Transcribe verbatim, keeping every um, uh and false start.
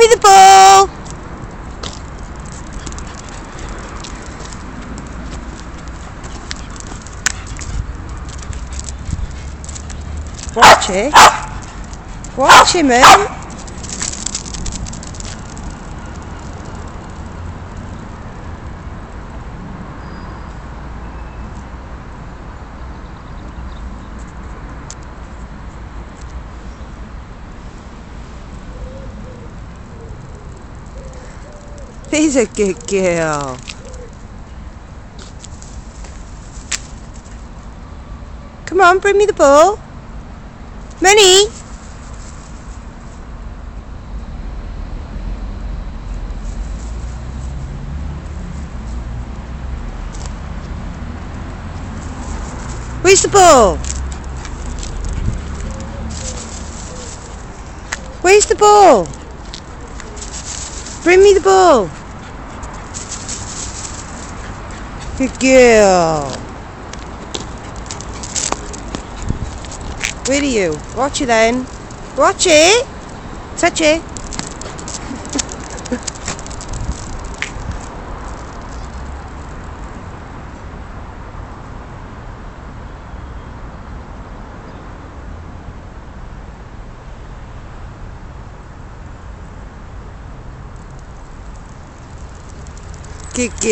me the ball! Watch it. Watch him, man. He's a good girl. Come on, bring me the ball. Money. Where's the ball? Where's the ball? Bring me the ball. Good girl. Where are you? Watch it then. Watch it. Touch it. Good girl.